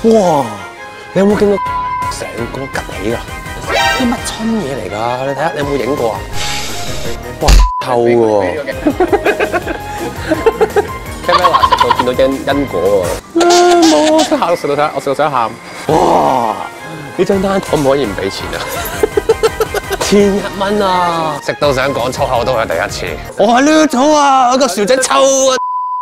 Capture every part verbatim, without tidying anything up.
哇！你有冇見過成個趌起㗎？啲乜春嘢嚟㗎？你睇下，你有冇影過啊？哇！透喎！聽咩話食到見到因因果喎？冇，我嚇到食到想，我食到想喊。哇！呢張單可唔可以唔俾錢啊？千一蚊啊！食到想講粗口都係第一次。我係呢組啊！我個薯仔臭啊！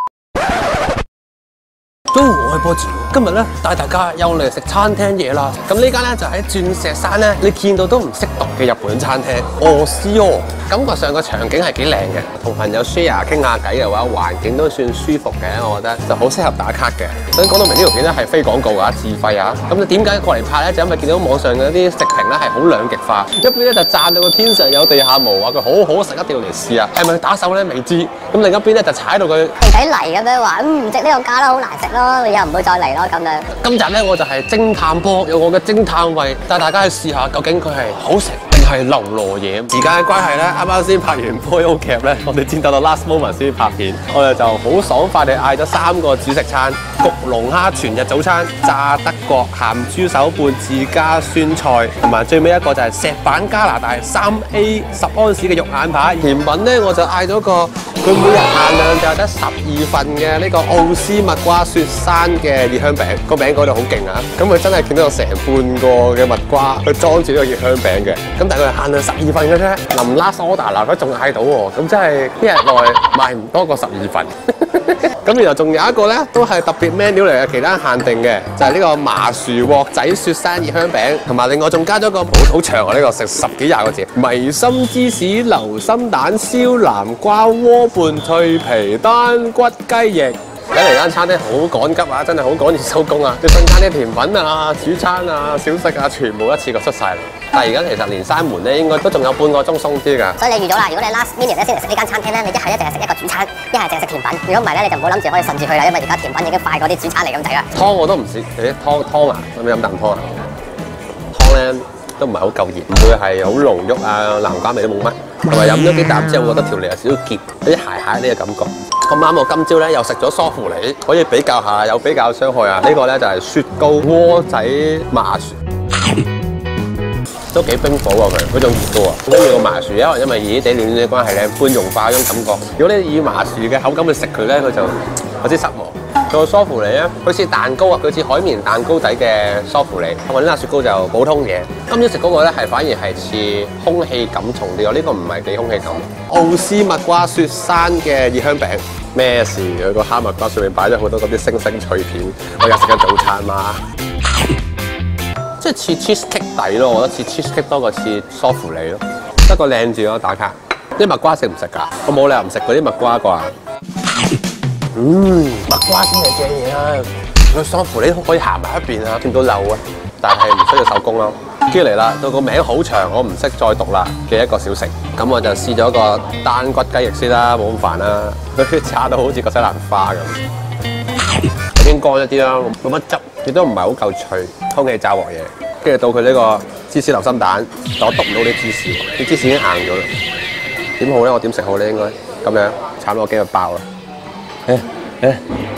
都我係波子，今日咧帶大家又嚟食餐廳嘢啦。咁呢間咧就喺鑽石山咧，你見到都唔識讀嘅日本餐廳俄斯奧。感覺上個場景係幾靚嘅，同朋友 share 傾下偈嘅話，環境都算舒服嘅，我覺得就好適合打卡嘅。所以講到明呢條片咧係非廣告啊，自費啊。咁你點解過嚟拍咧？就因為見到網上嘅啲食評咧係好兩極化，一邊咧就讚到個天上有地下無，話佢好好食，一定要嚟試啊。係咪打手咧未知？咁另一邊咧就踩到佢肥仔嚟咁樣話，嗯唔值呢個價啦，好難食咯，你又唔會再嚟咯咁樣。 今集咧我就係偵探波，有我嘅偵探胃，帶大家去試下究竟佢係好食定係流羅嘢。時間嘅關係咧，啱啱先拍完 Boyo 劇咧，我哋先到到 last moment 先拍片，我哋就好爽快地嗌咗三個主食餐：焗龍蝦全日早餐、炸德國鹹豬手拌自家酸菜，同埋最尾一個就係石板加拿大三 A 十安士嘅肉眼排。甜品咧我就嗌咗個，佢每日限量就係得十二份嘅呢個奧斯蜜瓜雪山嘅熱香餅，個餅嗰度好勁啊！咁佢真係見到有成半個嘅蜜瓜去裝住呢個熱香餅嘅，咁但係佢係限量十二份嘅啫。臨 last order 啦，佢仲嗌到喎，咁真係一日內賣唔多過十二份。咁然後仲有一個咧，都係特別 menu 嚟嘅，期間限定嘅，就係呢個麻薯鑊仔雪山熱香餅，同埋另外仲加咗個好好長啊！呢個食十幾廿個字，迷心芝士流心蛋燒南瓜鍋拌脆皮丹骨雞翼。睇嚟間餐廳好趕急啊！真係好趕住收工啊！你瞬間啲甜品啊、主餐啊、小食啊，全部一次過出晒嚟。但係而家其實連閂門咧，應該都仲有半個鐘鬆啲㗎。 所以你預咗啦，如果你 last minute 咧先嚟食呢間餐廳咧，你一係一定係食一個主餐，一係淨係食甜品。如果唔係咧，你就唔好諗住可以順住去啦，因為而家甜品已經快過啲主餐嚟咁滯啦。 湯我都唔試，誒湯湯啊，可唔可以飲啖湯啊？湯咧都唔係好夠熱，唔會係好濃郁啊，南瓜味都冇乜。同埋飲咗幾啖之後，我覺得條脷有少少澀，有啲鞋鞋呢嘅感覺。咁啱我今朝咧又食咗梳芙梨，可以比較下，有比較傷害啊！呢、這個咧就係雪糕鍋仔麻薯，都幾冰火喎佢，佢仲熱嘅喎。跟住個麻薯，因為因為熱熱地暖暖嘅關係咧，半融化嗰種感覺。如果你以麻薯嘅口感去食佢咧，佢就有啲失望。個梳芙梨咧，佢似蛋糕啊，佢似海綿蛋糕底嘅梳芙梨。我呢粒雪糕就普通嘢。今朝食嗰個咧係反而係似空氣感重啲，我呢個唔係幾空氣感。奧斯蜜瓜雪山嘅熱香餅，咩事？佢個蝦蜜瓜上面擺咗好多嗰啲星星脆片，我而家食緊早餐嘛。即係似 cheesecake 底咯，我覺得似 cheesecake 多過似梳芙梨咯。得個靚字咯，打卡。啲蜜瓜食唔食㗎？我冇理由唔食嗰啲蜜瓜啩。嗯，蜜瓜先係正嘢啊！佢梳芙梨可以行埋一邊啊，見到漏啊，但係唔需要手工咯。跟住嚟啦，到個名好長，我唔識再讀啦嘅一個小食。咁我就試咗個單骨雞翼先啦，冇咁煩啦。佢炸到好似個西蘭花咁，有啲乾一啲啦，冇乜汁，亦都唔係好夠脆，空氣炸鑊嘢。跟住到佢呢個芝士流心蛋，但我篤唔到啲芝士，啲芝士已經硬咗啦。點好咧？我點食好咧？應該咁樣，慘到我驚佢爆啦！誒誒，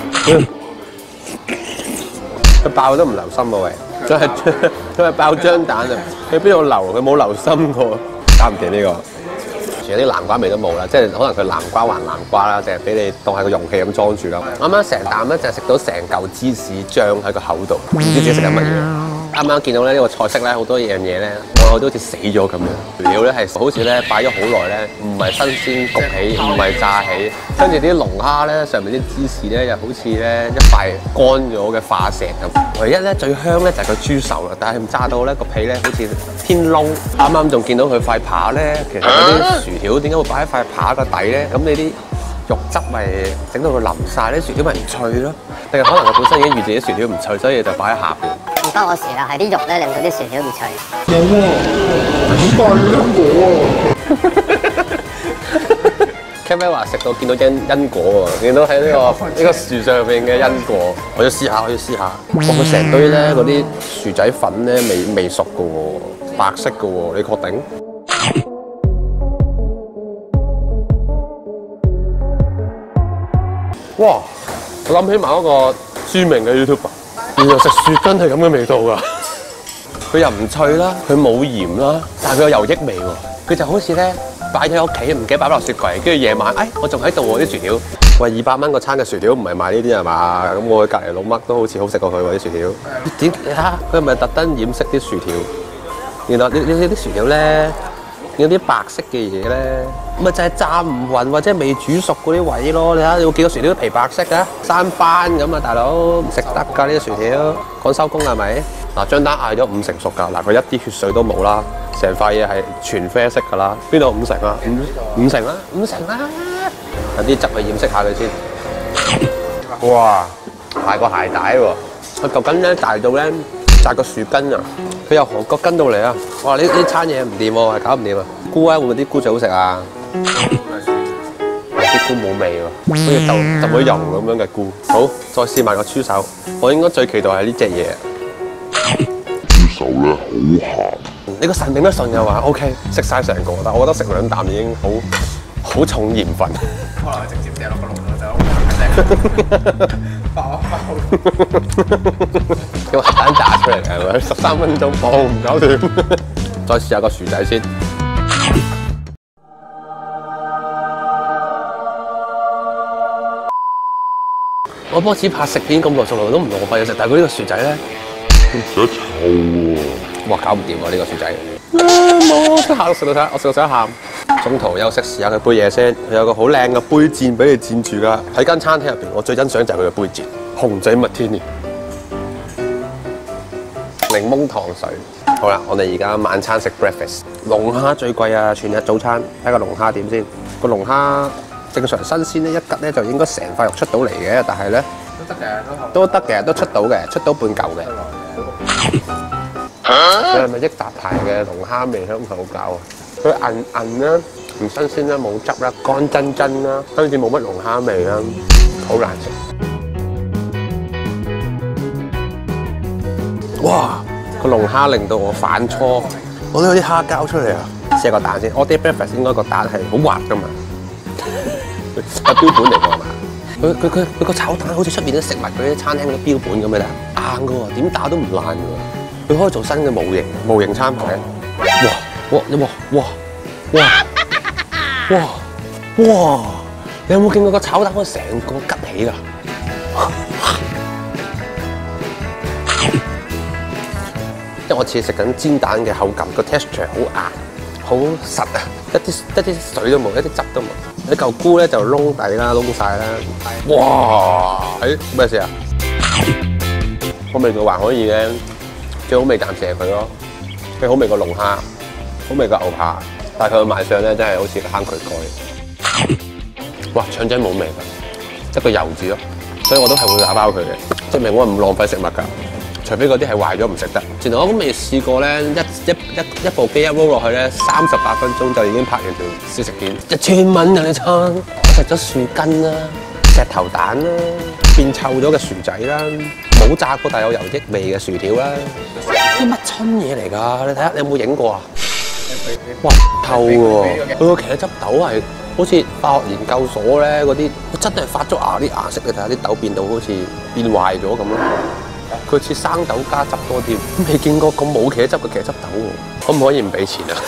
佢爆都唔留心喎喂，佢係佢係爆張蛋啊！佢邊度留？佢冇留心過，搞唔掂呢個。全有啲南瓜味都冇啦，即係可能佢南瓜還南瓜啦，淨係俾你當係個容器咁裝住啦。啱啱成啖咧就係食到成嚿芝士醬喺個口度，唔知自己食緊乜嘢。啱啱見到咧呢個菜式咧好多樣嘢咧，我都好似死咗咁樣。料咧係好似咧擺咗好耐咧，唔係新鮮焗起，唔係炸起。跟住啲龍蝦咧上面啲芝士咧又好似咧一塊乾咗嘅化石咁。唯一咧最香咧就係個豬手啦，但係唔炸到咧個皮咧好似偏燶。啱啱仲見到佢塊扒咧，其實嗰啲薯條點解會擺喺塊扒個底咧？咁你啲肉汁咪整到佢淋晒，啲薯條咪唔脆咯？定係可能佢本身已經預自己薯條唔脆，所以就擺喺下邊。 唔關我事啦，係啲肉咧令到啲薯條唔脆。 有喎，點解因果 ？Kevin 話食到見到因因果喎，見到喺呢、呢個呢個樹上邊嘅因果，我要試下，我要試下。哇！佢成堆咧嗰啲薯仔粉咧未未熟嘅喎，白色嘅喎，你確定？哇！我諗起埋嗰個著名嘅 YouTuber 原來食樹根係咁嘅味道㗎。佢又唔脆啦，佢冇鹽啦，但係佢有油益味喎。佢就好似咧擺咗喺屋企，唔記得擺落雪櫃，跟住夜晚，哎，我仲喺度喎啲薯條。喂，二百蚊個餐嘅薯條唔係賣呢啲係嘛？咁我隔離老麥都好似好食過佢喎啲薯條。點你睇下佢係咪特登染色啲薯條？原來你你你啲薯條咧有啲白色嘅嘢咧，咪就係炸唔勻或者未煮熟嗰啲位咯。你睇下有幾個薯條皮白色㗎，生斑咁啊，大佬唔食得㗎呢啲薯條。趕收工係咪？嗱，張單嗌咗五成熟㗎，嗱佢一啲血水都冇啦，成塊嘢係全啡色㗎啦。邊度五成啊？五五成啦，五成啦。有啲汁去掩飾下佢先。哇，大個鞋帶喎！佢嚿筋咧大到咧紮個樹根啊！佢由韓國跟到嚟啊！哇！呢呢餐嘢唔掂喎，係搞唔掂啊！菇咧會唔會啲菇最好食啊？啲菇冇味喎，好似豆浸咗油咁樣嘅菇。好，再試埋個豬手。我應該最期待係呢隻嘢。 豬手咧好鹹。 你個腎頂得順嘅話 ，OK， 食晒成個，但我覺得食兩啖已經好好重鹽分。 可能直接掉落個籠度就好爆一爆。 用核彈炸出嚟嘅係咪？十三分鐘，哦唔搞掂。再試下個薯仔先。我波子拍食片咁耐，從來都唔浪費嘢食，但係佢呢個薯仔咧， 有啲臭喎。 哇，搞唔掂喎呢個薯仔。冇，即刻食到睇，我食到想喊。中途休息試下佢杯嘢先，佢有個好靚嘅杯墊俾你墊住㗎。喺間餐廳入邊，我最欣賞就係佢嘅杯墊，熊仔麥天尼，檸檬糖水。好啦，我哋而家晚餐食 breakfast， 龍蝦最貴啊！全日早餐睇個龍蝦點先。個龍蝦正常新鮮咧，一吉咧就應該成塊肉出到嚟嘅，但係咧都得嘅， 都得嘅，都出到嘅，出到半嚿嘅。佢係咪益達牌嘅龍蝦味香口膠啊？佢韌韌啦，唔新鮮啦，冇汁啦，乾真真啦，跟住冇乜龍蝦味啦，好難食。哇！個龍蝦令到我反芻，我都有啲蝦膠出嚟啊！試下個蛋先，我啲 breakfast 應該個蛋係好滑噶嘛，係標本嚟㗎嘛。佢佢佢佢個炒蛋好似出面啲食物嗰啲餐廳嗰啲標本咁嘅啦，硬㗎喎，點打都唔爛㗎喎。佢可以做新嘅模型，模型餐牌。哇！哇！哇！哇！哇！哇！哇！你有冇見過個炒蛋可以成個吉起㗎？因為我似食緊煎蛋嘅口感，個 texture 好硬、好實啊，一啲一啲水都冇，一啲汁都冇。你嚿菇咧就燶底啦，燶晒啦。哇！誒咩事啊？個味道還可以嘅，最好味暫時係佢咯。佢好味過龍蝦，好味過牛扒，但係佢嘅賣相咧真係好似坑渠蓋。哇！腸仔冇味㗎，得個油字咯，所以我都係會打包佢嘅，證明我唔浪費食物㗎。除非嗰啲係壞咗唔食得，前來我都未試過咧，一一一一部機一 roll 落去咧，三十八分鐘就已經拍完條試食片，一千蚊啊！你餐，我食咗樹根啦、石頭蛋啦、變臭咗嘅薯仔啦、冇炸過但有油益味嘅薯條啦，啲乜春嘢嚟㗎？你睇下，你有冇影過啊？哇，透喎！佢個茄汁豆係好似化學研究所咧嗰啲，真係發咗芽啲顏色，你睇下啲豆變到好似變壞咗咁咯。佢似生豆加汁多啲，未見過咁冇茄汁嘅茄汁豆喎，可唔可以唔俾錢啊？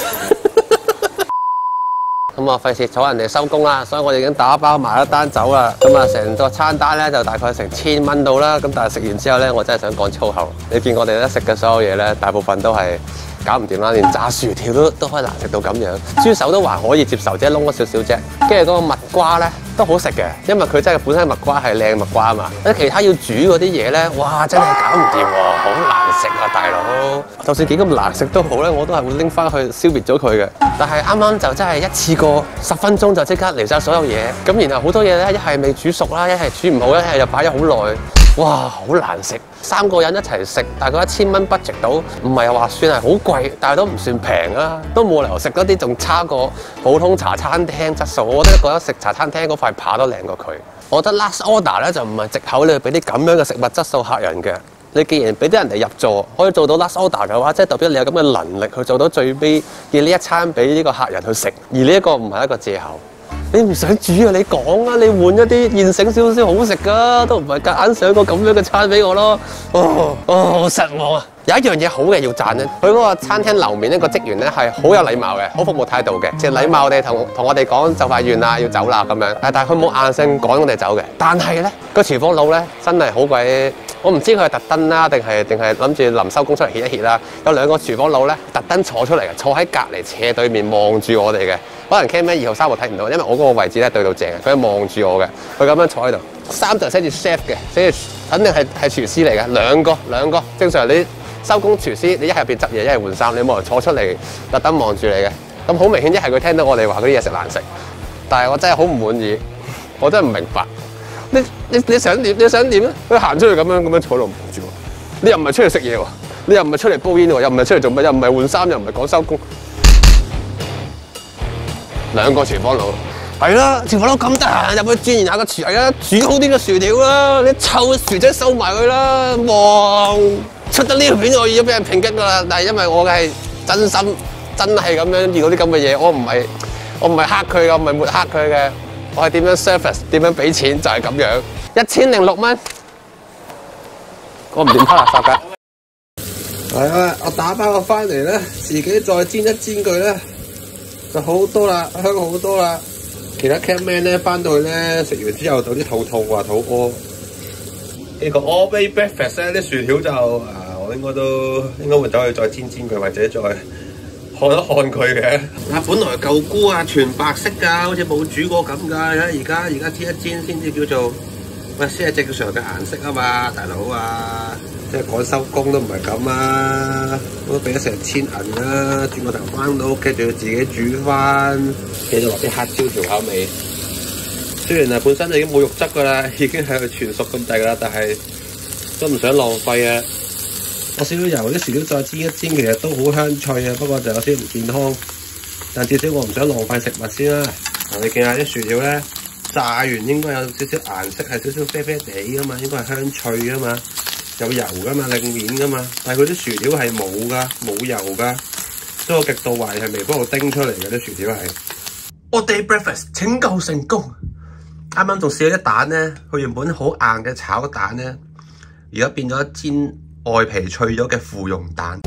咁啊，費事阻人哋收工啦，所以我哋已經打包埋一單走啦。咁啊，成個餐單咧就大概成千蚊到啦。咁但係食完之後咧，我真係想講粗口。你見我哋咧食嘅所有嘢咧，大部分都係搞唔掂啦，連炸薯條都都可以難食到咁樣。豬手都還可以接受，即係燶咗少少啫。跟住嗰個蜜瓜咧都好食嘅，因為佢真係本身蜜瓜係靚蜜瓜啊嘛。啲其他要煮嗰啲嘢咧，哇，真係搞唔掂喎，好難食啊，大佬！就算幾咁難食都好咧，我都係會拎翻去消滅咗佢嘅。但係啱啱就真係一次過十分鐘就即刻嚟晒所有嘢，咁然後好多嘢咧，一係未煮熟啦，一係煮唔好，一係又擺咗好耐，哇，好難食！三個人一齊食，大概一千蚊 budget 到，唔係話算係好貴，但係都唔算平啊，都冇理由食嗰啲仲差過普通茶餐廳質素。我覺得覺得食茶餐廳嗰塊扒都靚過佢。我覺得 last order 咧就唔係藉口，你去俾啲咁樣嘅食物質素客人嘅。你既然俾啲人哋入座，可以做到 last order 嘅話，即係代表你有咁嘅能力去做到最尾嘅呢一餐俾呢個客人去食，而呢一個唔係一個藉口。 你唔想煮啊？你講啊！你換一啲現成少少好食噶，都唔係夾硬上個咁樣嘅餐俾我咯。哦哦，好失望啊！有一樣嘢好嘅要讚咧，佢嗰個餐廳樓面呢個職員咧係好有禮貌嘅，好服務態度嘅，即係禮貌地同同我哋講就快完啦，要走啦咁樣。但係佢冇硬性趕我哋走嘅。但係咧個廚房佬咧真係好鬼，我唔知佢係特登啦，定係定係諗住臨收工出嚟歇一歇啦。有兩個廚房佬咧特登坐出嚟嘅，坐喺隔離斜對面望住我哋嘅。可能 cam 二號三號睇唔到，因為我嗰個位置咧對到正嘅，佢望住我嘅，佢咁樣坐喺度。衫就寫住 chef 嘅，寫住肯定係係廚師嚟嘅，兩個兩個正常你。收工廚師，你一係入邊執嘢，一係換衫，你冇人坐出嚟特登望住你嘅，咁好明顯一係佢聽到我哋話嗰啲嘢食難食，但係我真係好唔滿意，我真係唔明白，你你你想點？你想點咧？佢行出去咁樣咁樣坐度望住我，你又唔係出嚟食嘢喎，你又唔係出嚟煲煙喎，又唔係出嚟做乜，又唔係換衫，又唔係講收工，兩個廚房佬。係啦，廚房佬咁得閒入去鑽研下個廚藝啦，煮好啲嘅薯條啦，你臭嘅薯仔收埋佢啦，哇！出得呢條片我已經俾人抨擊㗎啦，但係因為我係真心真係咁樣遇到啲咁嘅嘢，我唔係我唔係黑佢嘅，我唔係抹黑佢嘅，我係點樣 service 點樣俾錢就係咁樣，一千零六蚊，我唔點拋垃圾㗎。係啊，我打包我翻嚟咧，自己再煎一煎佢咧，就好多啦，香好多啦。其他 camman 咧翻到去咧食完之後有啲肚痛話肚屙。呢個 all day breakfast 咧啲薯條就啊，我應該都應該會走去再煎煎佢，或者再看一看佢嘅。啊，本來舊菇啊全白色㗎，好似冇煮過咁㗎。而家而家煎一煎先至叫做喂先係正常嘅顏色啊嘛，大佬啊！即係趕收工都唔係咁啊，都俾咗成千銀啦，轉個頭翻到屋企仲要自己煮翻，繼續落啲黑椒調下味。雖然係本身已經冇肉質㗎啦，已經係全熟咁滯㗎啦，但係都唔想浪費啊！我少少油啲薯條再煎一煎，其實都好香脆啊，不過就有啲唔健康。但至少我唔想浪費食物先啦。嗱，你見下啲薯條咧，炸完應該有少少顏色，係少少啡啡地㗎嘛，應該係香脆㗎嘛，有油㗎嘛，靚面㗎嘛。但係佢啲薯條係冇㗎，冇油㗎，所以我極度懷疑係微波爐叮出嚟嘅啲薯條係。All day breakfast 拯救成功！啱啱仲試咗啲蛋咧，佢原本好硬嘅炒蛋咧，而家變咗煎外皮脆咗嘅芙蓉蛋。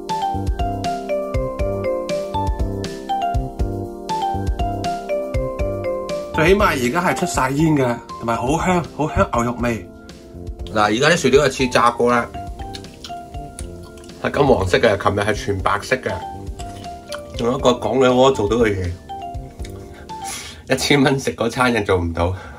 最起碼而家係出晒煙嘅，同埋好香，好香牛肉味。嗱，而家啲薯條係似炸過啦，係金黃色嘅，琴日係全白色嘅。仲有一個講兩個做到嘅嘢。一千蚊食嗰餐又做唔到。